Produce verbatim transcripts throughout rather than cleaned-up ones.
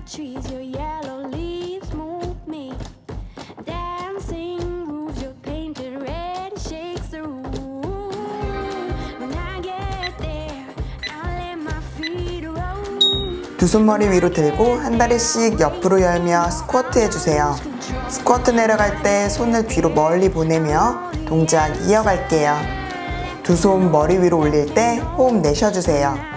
trees, your yellow leaves move me. Dancing roofs, your painted red shakes the room. When I get there, I'll let my feet roll. 두 손머리 위로 들고 한 다리씩 옆으로 열며 스쿼트 해주세요. 스쿼트 내려갈 때 손을 뒤로 멀리 보내며 동작 이어갈게요. 두 손 머리 위로 올릴 때 호흡 내쉬어주세요.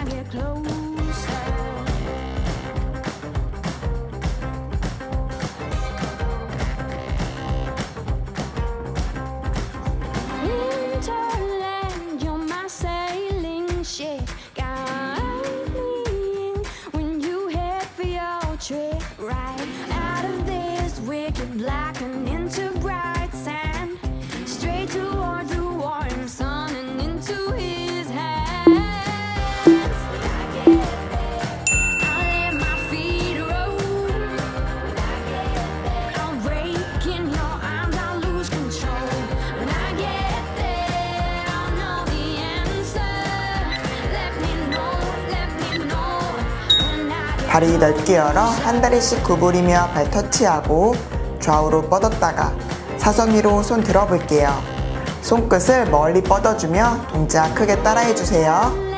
Black and into bright sand, straight toward the warm sun and into his hands. When I get there, I'll let my feet roll. When I get there, I'll break in your arms, I'll lose control. When I get there, I'll know the answer. Let me know, let me know. When I get 다리 넓게 열어 한 다리씩 구부리며 발 터치하고 좌우로 뻗었다가 사선 위로 손 들어볼게요. 손끝을 멀리 뻗어주며 동작 크게 따라해주세요.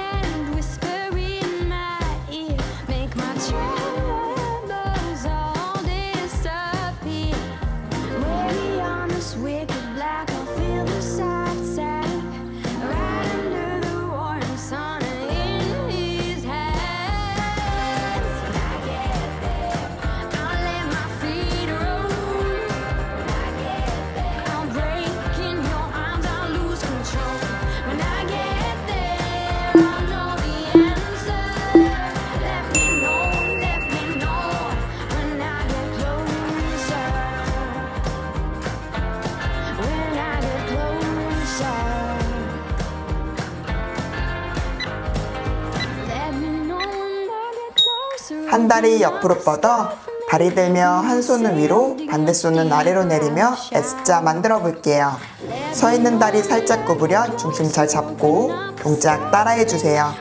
한 다리 옆으로 뻗어 다리 들며 한 손은 위로 반대 손은 아래로 내리며 S자 만들어 볼게요. 서 있는 다리 살짝 구부려 중심 잘 잡고 동작 따라해 주세요.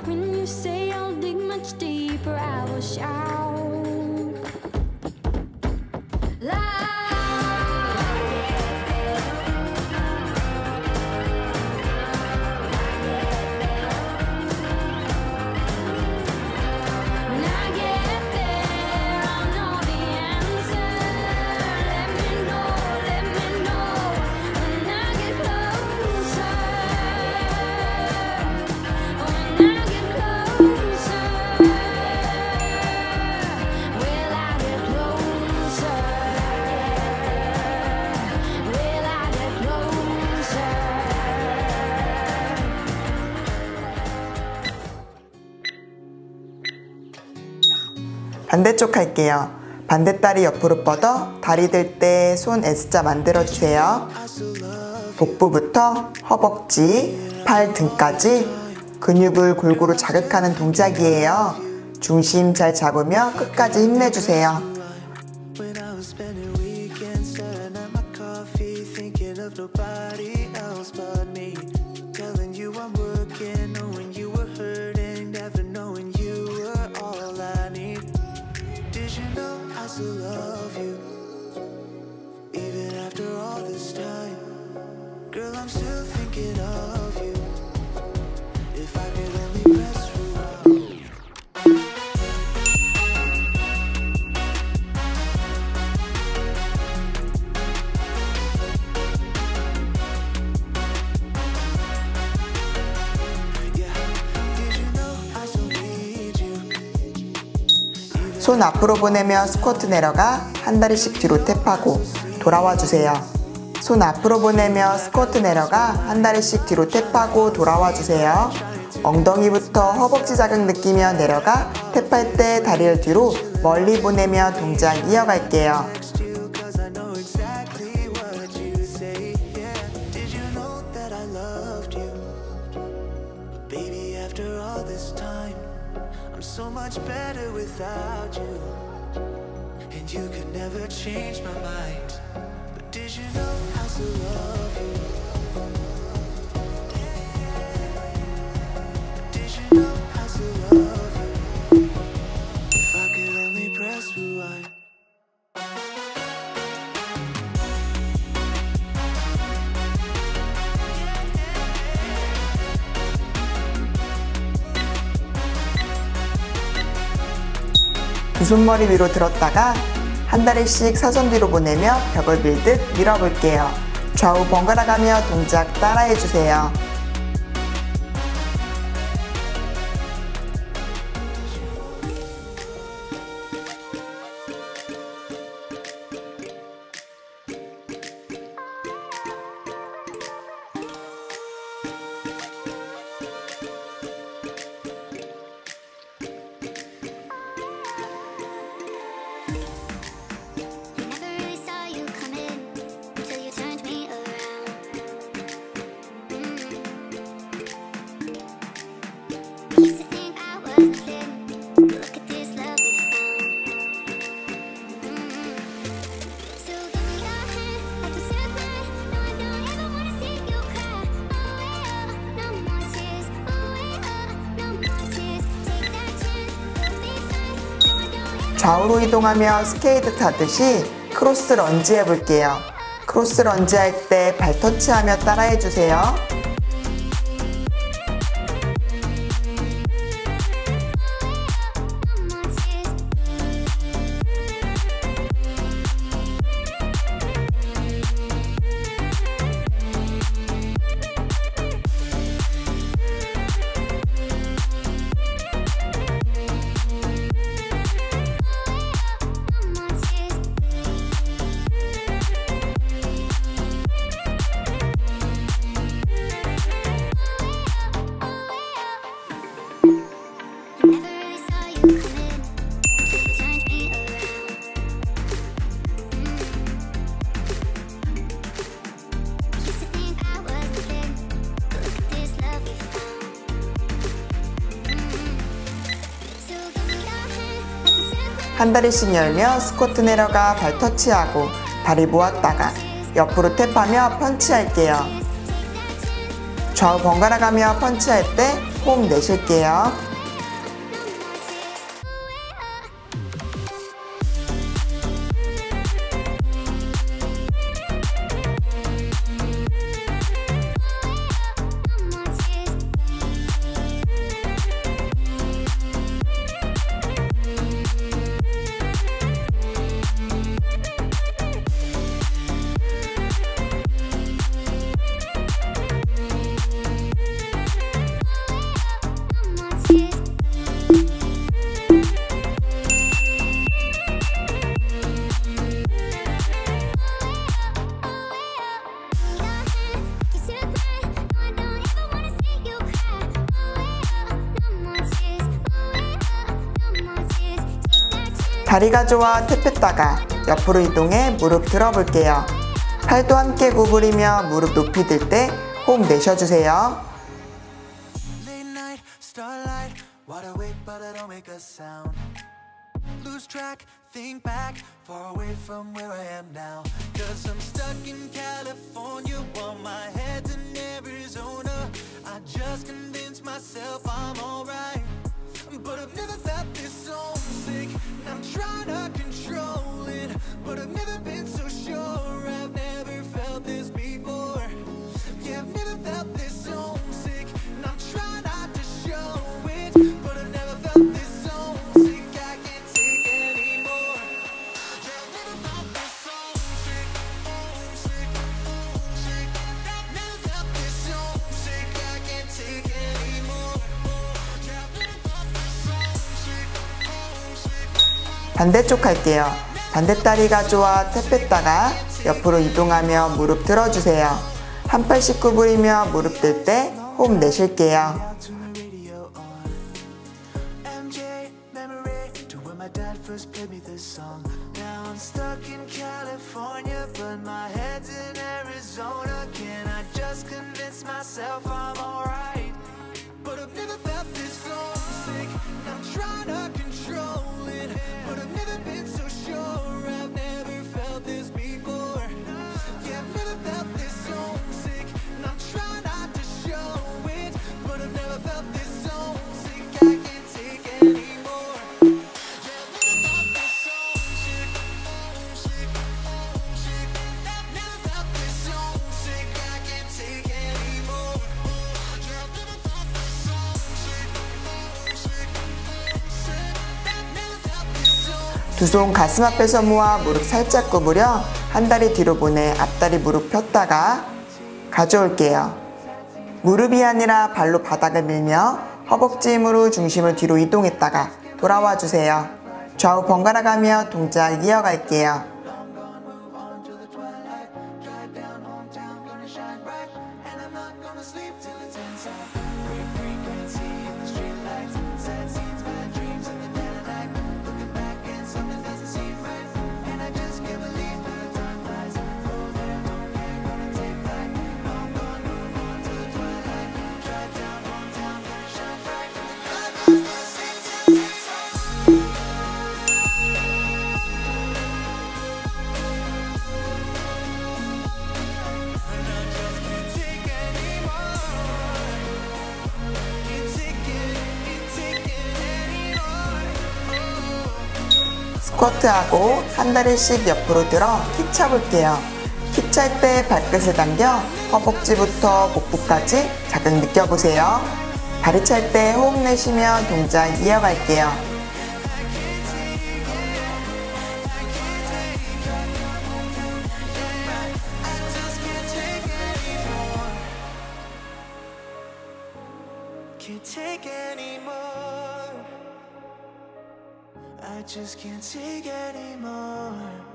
반대쪽 할게요. 반대다리 옆으로 뻗어 다리 들 때 손 S자 만들어주세요. 복부부터 허벅지, 팔 등까지 근육을 골고루 자극하는 동작이에요. 중심 잘 잡으며 끝까지 힘내주세요. Girl, I'm still thinking of you. If I could only press rewind. Yeah, did you know I still need you? 손 앞으로 보내며 스쿼트 내려가 한 다리씩 뒤로 탭하고 돌아와 주세요. 손 앞으로 보내며 스쿼트 내려가 한 다리씩 뒤로 탭하고 돌아와 주세요. 엉덩이부터 허벅지 자극 느끼며 내려가 탭할 때 다리를 뒤로 멀리 보내며 동작 이어갈게요. Did you know I still love you? Did you know I still love you? If I could only press rewind. 두 손머리 위로 들었다가 한 다리씩 사선 뒤로 보내며 벽을 밀듯 밀어볼게요. 좌우 번갈아 가며 동작 따라해주세요. Never really saw you coming till you turned me around. Mm. Used to think I was nothing. Look at this love we found. Mm. So give me your hand, I can share mine. No, I don't ever wanna see you cry. Oh yeah, no more tears. Oh yeah, no more tears. Take that chance, you'll be fine. No, I don't ever. 좌우로 이동하며 스케이트 타듯이 크로스 런지 해볼게요. 크로스 런지 할 때 발 터치하며 따라해주세요. 한 다리씩 열며 스쿼트 내려가 발 터치하고 다리 모았다가 옆으로 탭하며 펀치할게요. 좌우 번갈아 가며 펀치할 때 호흡 내쉴게요. 다리가 좋아 탭했다가 옆으로 이동해 무릎 들어볼게요. 팔도 함께 구부리며 무릎 높이 들 때 호흡 내쉬어주세요. Late night, starlight, wide awake but I don't make a sound. Lose track, think back, far away from where I am now. Cause I'm stuck in California while my head's in Arizona. I just convinced myself I'm alright, but I've never felt this so sick. I'm trying to control it, but I've never been so sure. I've never felt this before. Yeah, I've never felt this so sick. And I'm trying not to show it, but I've never felt this so sick. I can't take anymore. Yeah, I've never felt this so sick. Oh, sick, oh, sick. I've never felt this so sick. I can't take anymore. Yeah, I've never felt this so sick. Oh, sick. 반대쪽 할게요. 반대다리가 좋아 탭했다가 옆으로 이동하며 무릎 들어주세요. 한 팔씩 구부리며 무릎 들 때 호흡 내쉴게요. Turn the radio on. M J memory to when my dad first played me this song. Now I'm stuck in California, but my head's in Arizona. Can I just convince myself I'm alright? But I've never felt this so sick. And I'm trying to control it, but I've never been so sure. I've never felt this before. Yeah, I've never felt this so sick. And I'm trying not to show it, but I've never felt this so sick. I can't take anymore. Yeah, I've never felt this so sick. Oh, sick, oh, sick. I've never felt this so sick. I can't take anymore. Yeah, 두 손 가슴 앞에서 모아 무릎 살짝 구부려 한 다리 뒤로 보내 앞다리 무릎 폈다가 가져올게요. 무릎이 아니라 발로 바닥을 밀며 허벅지 힘으로 중심을 뒤로 이동했다가 돌아와 주세요. 좌우 번갈아 가며 동작 이어갈게요. 스쿼트하고 한 다리씩 옆으로 들어 키 차볼게요. 키 찰 때 발끝을 당겨 허벅지부터 복부까지 자극 느껴보세요. 다리 찰 때 호흡 내쉬며 동작 이어갈게요. I just can't take anymore.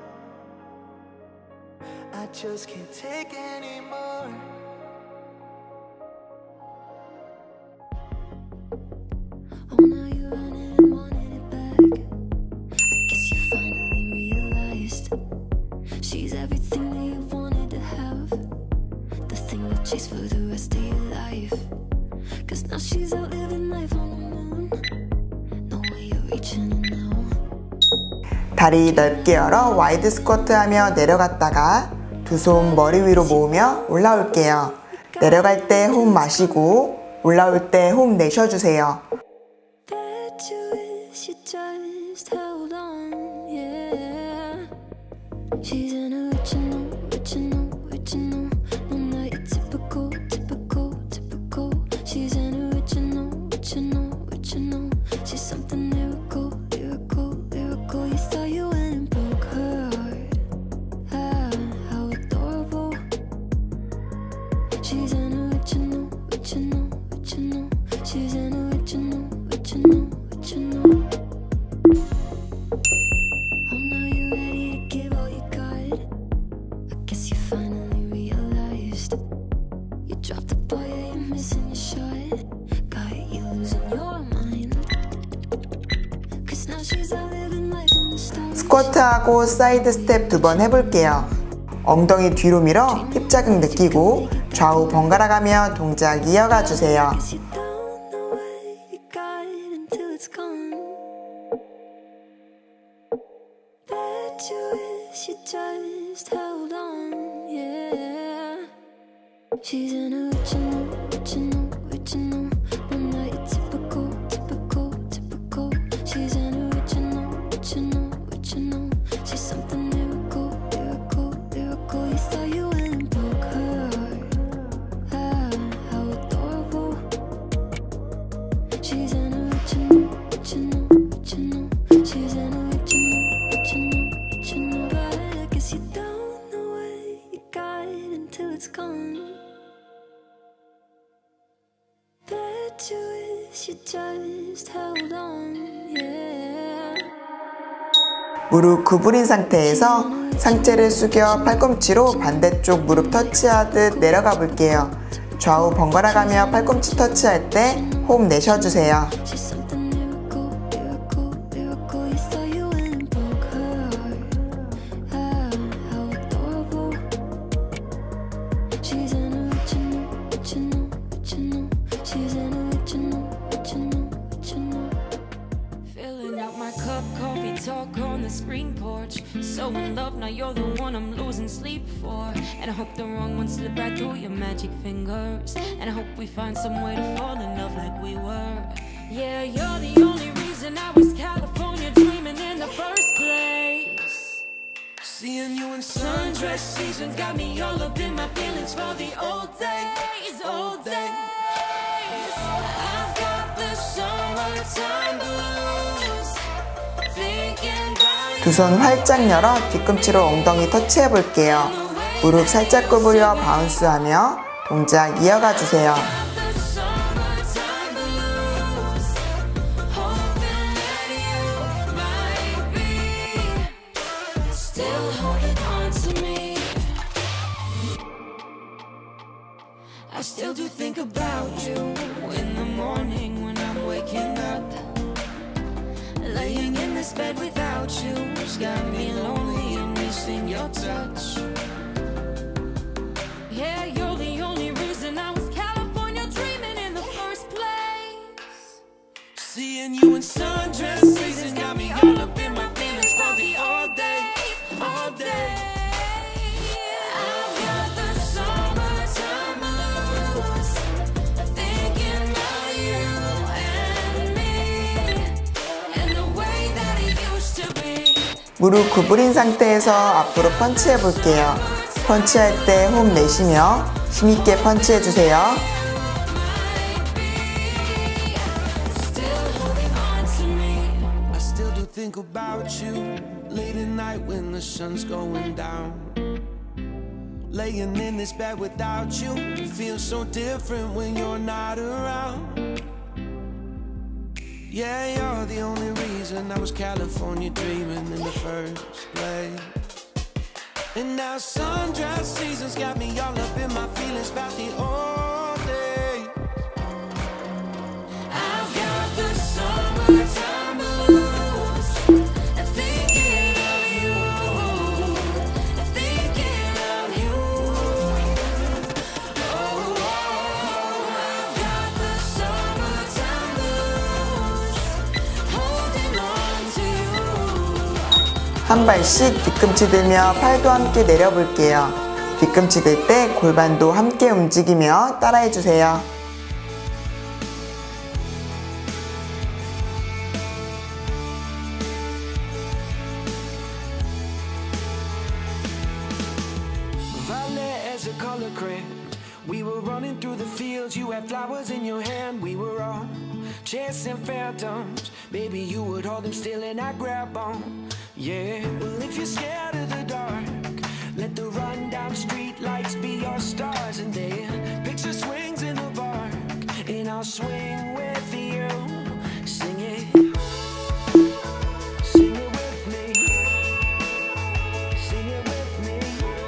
I just can't take anymore. Oh, now you're running and wanting it back. I guess you finally realized she's everything that you wanted to have, the thing you'll chase for the rest of your life. Cause now she's out living life on the moon. No way you're reaching it now. 다리 넓게 열어 와이드 스쿼트 하며 내려갔다가 두 손 머리 위로 모으며 올라올게요. 내려갈 때 호흡 마시고 올라올 때 호흡 내쉬어주세요. Bet you wish you just held on, yeah. She's an original, original, original. No, not your typical, typical, typical. She's an original, original, original. She's something lyrical, lyrical, lyrical. You thought you went and broke her heart. Ah, how adorable. She's an original, original, original. She's an original, original, original. Oh, now you're ready to give all you got. I guess you finally realized you dropped the ball, yeah, you're missing your shot. Got you losing your mind. Cause now she's out living life in the stars. 스쿼트하고 사이드 스텝 두 번 해볼게요. 엉덩이 뒤로 밀어 힙 자극 느끼고 좌우 번갈아 가며 동작 이어가 주세요. Guess you don't know what you got until it's gone. Bet you wish you just held on, yeah. She's an original, original, original. No, not your typical, typical, typical. She's an original, original, original. She's something lyrical, lyrical, lyrical. You thought you went and broke her heart. Ah, how adorable. She's an original, original, original. She's an original, original, original. But I guess you don't know what you got until it's gone. Bet you wish you just held on, yeah. 무릎 구부린 상태에서 상체를 숙여 팔꿈치로 반대쪽 무릎 터치하듯 내려가 볼게요. 좌우 번갈아 가며 팔꿈치 터치할 때 호흡 내쉬어주세요. She's something lyrical, lyrical, lyrical. You thought you went and broke her heart. Ah, how adorable. She's an original, original, original. She's an original, original, original. Filling out my cup, coffee talk on the screen porch. So in love, now you're the one I'm losing sleep for. And I hope the wrong one slip right through your magic fingers. And I hope we find some way to fall in love like we were. Yeah, you're the only reason I was California dreaming in the first place. Seeing you in Sundress seasons got me all up in my feelings for the old days, old days. I've got the summertime blues, thinking about you. 두 손 활짝 열어 뒤꿈치로 엉덩이 터치해 볼게요. 무릎 살짝 구부려 바운스하며 동작 이어가 주세요. I still do think about you in the morning when I'm waking up. Laying in this bed without you's got me lonely and missing your touch. Yeah, you're the only reason I was California dreaming in the first place. Seeing you in sundress season got me all up in my feelings for the all day, all day. I've got the summertime blues, thinking about you and me, and the way that it used to be. 무릎 구부린 상태에서 앞으로 펀치해 볼게요. 펀치할 때 호흡 내쉬며 힘있게 펀치해 주세요. I still do think about you late at night when the sun's going down. Laying in this bed without you feels so different when you're not around. Yeah, you're the only reason I was California dreaming in the first place. And now sundress seasons got me all up in my feelings about the all day. I've got the summertime blues, thinking of you, thinking of you. Oh, I've got the summertime blues, holding on to you. 한 발씩 뒤꿈치 들며 팔도 함께 내려볼게요. 뒤꿈치 들 때 골반도 함께 움직이며 따라해 주세요. Violet as a color crayon. We were running through the fields, you had flowers in your hand. We were all chasing phantoms. Baby, you would hold them still and I grab on. Yeah, well if you're scared of the dark, let the run down street lights be your stars. And then picture swings in the park, and I'll swing with you. Sing it, sing it with me, sing it with me.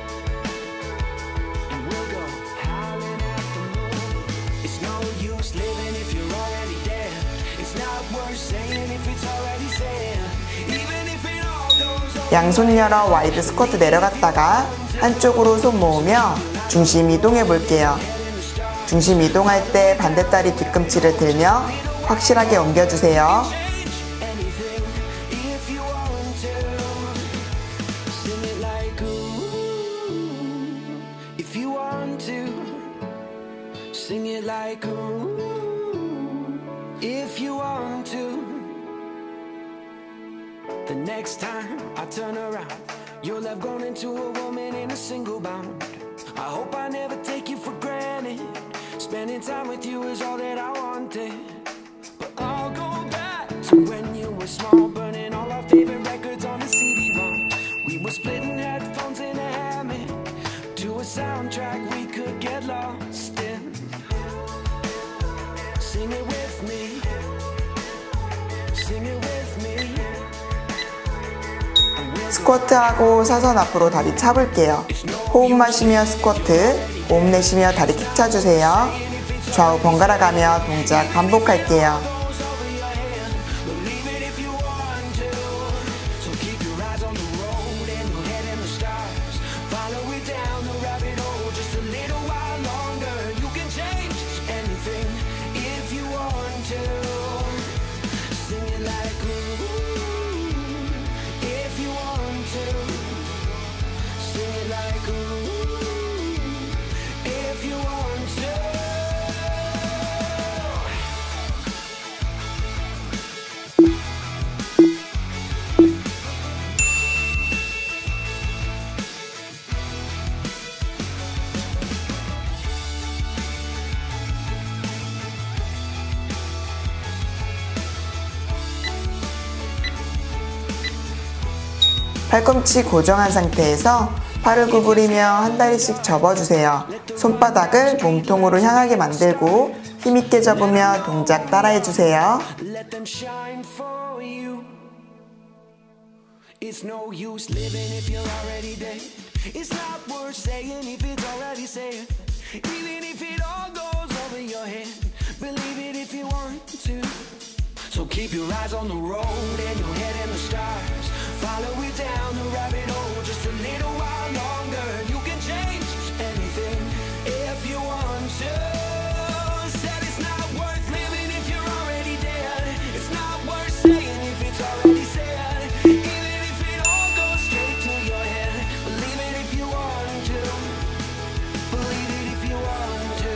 And we'll go howling at the moon. It's no use living if you're already dead. It's not worth saying if it's already said. Even if it all goes on. 양손 열어 와이드 스쿼트 내려갔다가 한쪽으로 손 모으며 중심 이동해 볼게요. 중심 이동할 때 반대다리 뒤꿈치를 들며 확실하게 옮겨주세요. Anything if you want to. Sing it like ooh. If you want to. Sing it like ooh. If you want to. The next time I turn around, you'll have grown into a woman in a single bound. I hope I never take you for granted. Spending time with you is all that I wanted. But I'll go back to when you were small, burning all our favorite records on the C D-ROM. We were splitting headphones in a hammock to a soundtrack we could get lost in. Sing it with me. Sing it with me. 스쿼트하고 사선 앞으로 다리 차볼게요. 호흡 마시며 스쿼트, 호흡 내쉬며 다리 킥 차주세요. 좌우 번갈아 가며 동작 반복할게요. 팔꿈치 고정한 상태에서 팔을 구부리며 한 다리씩 접어주세요. 손바닥을 몸통으로 향하게 만들고 힘있게 접으며 동작 따라해주세요. Let them shine for you. It's no use living if you're already dead. It's not worth saying if it's already said. Even if it all goes over your head, believe it if you want to. So keep your eyes on the road and your head in the stars. Follow it down the rabbit hole just a little while longer. You can change anything if you want to. Said it's not worth living if you're already dead. It's not worth saying if it's already said. Even if it all goes straight to your head, believe it if you want to. Believe it if you want to.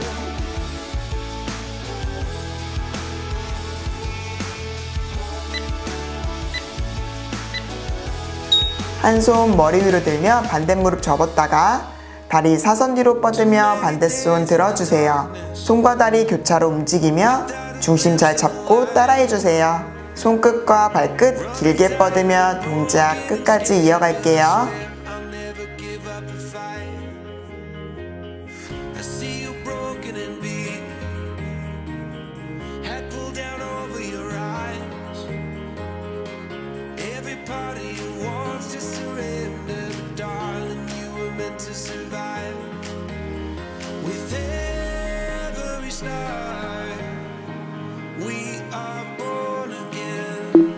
한 손 머리 위로 들며 반대 무릎 접었다가 다리 사선 뒤로 뻗으며 반대손 들어주세요. 손과 다리 교차로 움직이며 중심 잘 잡고 따라해주세요. 손끝과 발끝 길게 뻗으며 동작 끝까지 이어갈게요. I'll never give up the fight. I see you broken and beat. Head pulled down over your eyes. Every part of you wants to surrender, but darling, you were meant to survive. With every start, we are born again.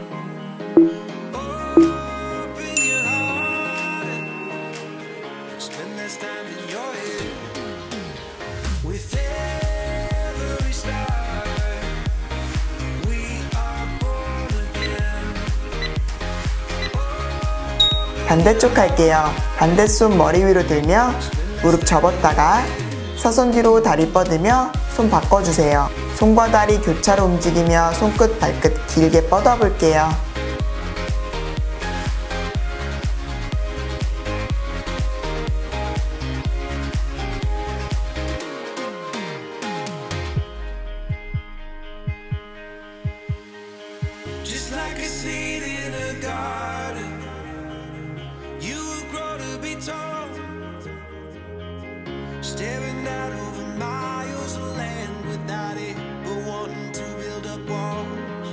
Open your heart, spend less time in your head. With every start, we are born again. 반대쪽 할게요. 반대손 머리 위로 들며 무릎 접었다가 사선 뒤로 다리 뻗으며 손 바꿔주세요. 손과 다리 교차로 움직이며 손끝 발끝 길게 뻗어 볼게요. Just like a seed in a garden, you will grow to be tall, staring out over miles of land without it, but wanting to build up walls.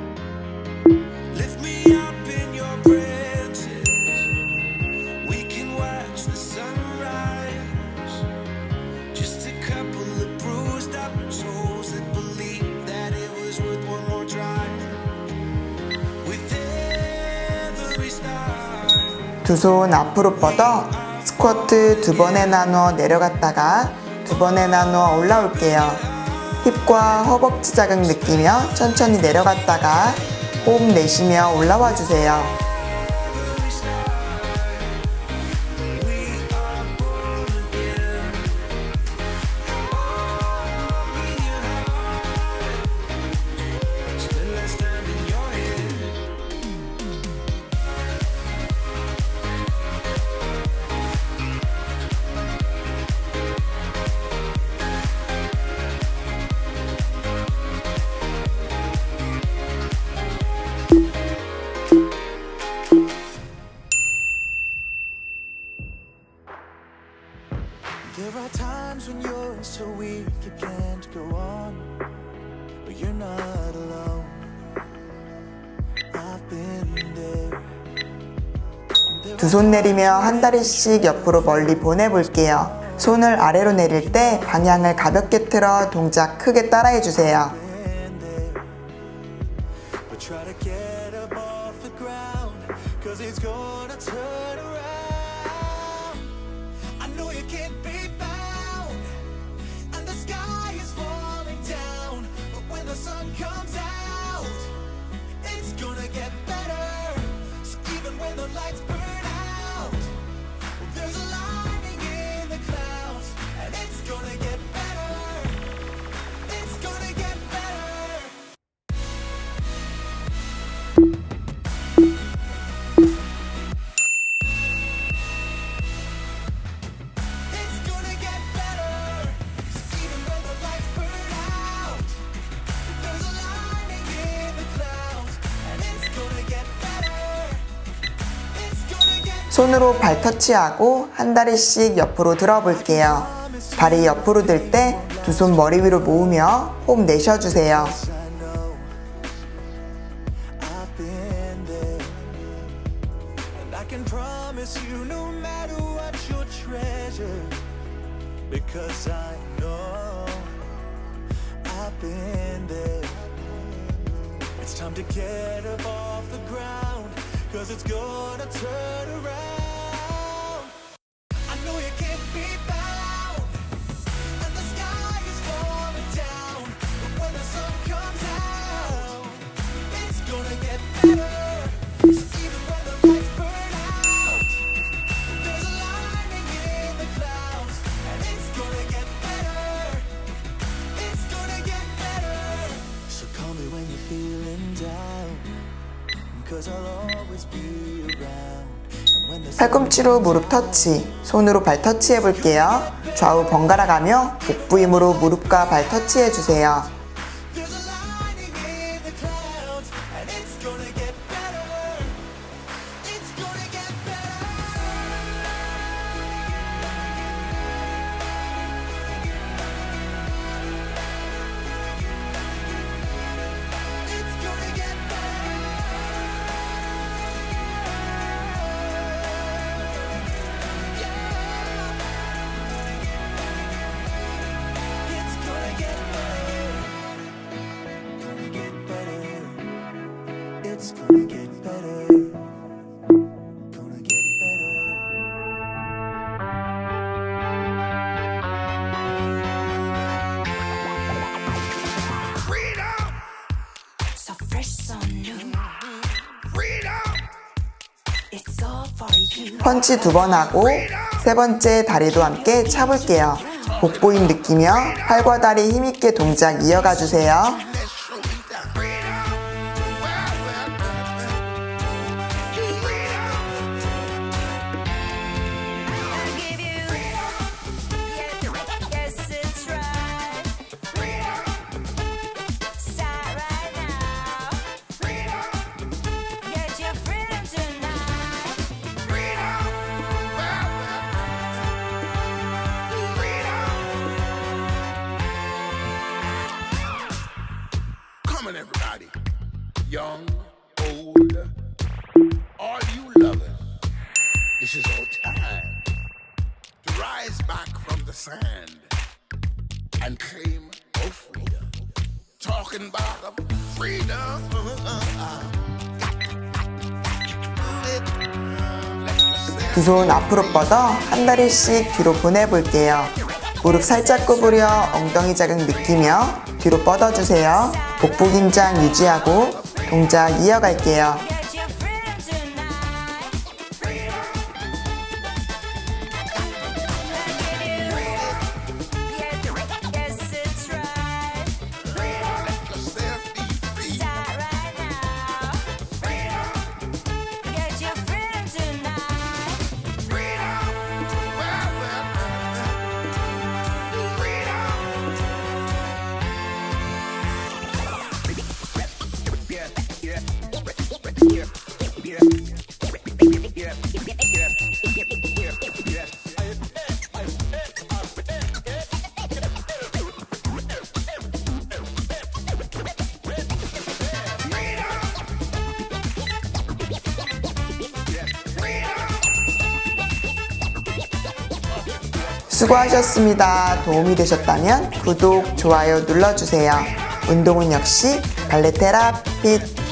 Lift me up in your branches, we can watch the sunrise. Just a couple of bruised up souls that believe that it was worth one more try. With every star, 두 손 앞으로 뻗어 스쿼트 두 번에 나누어 내려갔다가 두 번에 나누어 올라올게요. 힙과 허벅지 자극 느끼며 천천히 내려갔다가 호흡 내쉬며 올라와 주세요. spend less time in your head. There are times when you're so weak you can't go on, but you're not alone. I've been there. 두 손 내리며 한 다리씩 옆으로 멀리 보내볼게요. 손을 아래로 내릴 때 방향을 가볍게 틀어 동작 크게 따라해 주세요. Been there. But try to get up off the ground, cause it's gonna turn around. I know you can't be found, and the sky is falling down, but when the sun comes out, it's gonna get better. So even when the lights burn out, there's a lining in the clouds, and it's gonna get better. It's gonna get better. 손으로 발 터치하고 한 다리씩 옆으로 들어볼게요. 발이 옆으로 들 때 두 손 머리 위로 모으며 호흡 내쉬어주세요. I've been there, and I can promise you no matter what you'll treasure, because I know I've been there. It's time to get up off the ground, cause it's gonna turn around. I know you can't be found, and the sky is falling down, but when the sun comes out, it's gonna get better. So even when the lights burn out, there's a lining in the clouds, and it's gonna get better. It's gonna get better. So call me when you're feeling down, cause I'll always be around. And when the 팔꿈치로 무릎 터치, 손으로 발 터치해 볼게요. 좌우 번갈아 가며 복부 힘으로 무릎과 발 터치해 주세요. there's a lining in the clouds, and it's gonna get better. It's gonna get better. It's gonna get It's gonna get better. Gonna get better. It's gonna get better. Gonna get better. Freedom! So fresh, so new. Freedom! It's all for you. 펀치 두 번 하고 세 번째 다리도 함께 차볼게요. 복부 힘 느끼며 팔과 다리 힘있게 동작 이어가 주세요. Give you, yes, it's right. Start right now. Get your freedom tonight. Come on, everybody, young, old, all you lovers, this is our time to rise back from the sand and claim our freedom. Talking about freedom. 두 손 앞으로 뻗어 한 다리씩 뒤로 보내볼게요. 무릎 살짝 구부려 엉덩이 자극 느끼며 뒤로 뻗어주세요. 복부 긴장 유지하고 동작 이어갈게요. Get your freedom tonight. Yes, it's right. Let yourself be free. Start right now. Get your freedom tonight. 수고하셨습니다. 도움이 되셨다면 구독, 좋아요 눌러주세요. 운동은 역시 발레 테라피트